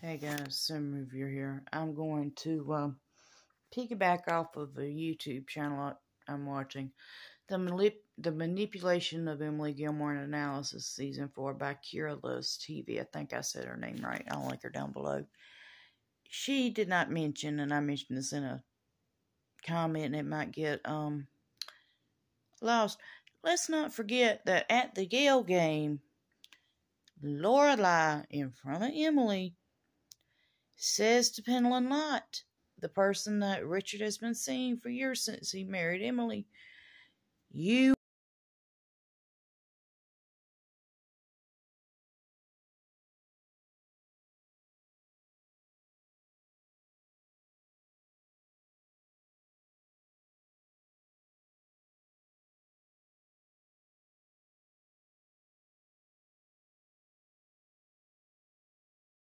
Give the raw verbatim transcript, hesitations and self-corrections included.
Hey guys, some review here. I'm going to um, piggyback off of a YouTube channel I'm watching. The, manip the Manipulation of Emily Gilmore and Analysis Season four by Kira Loves T V. I think I said her name right. I'll link her down below. She did not mention, and I mentioned this in a comment, and it might get um lost. Let's not forget that at the Yale game, Lorelai, in front of Emily, says to Penland Lott, the person that Richard has been seeing for years since he married Emily, "You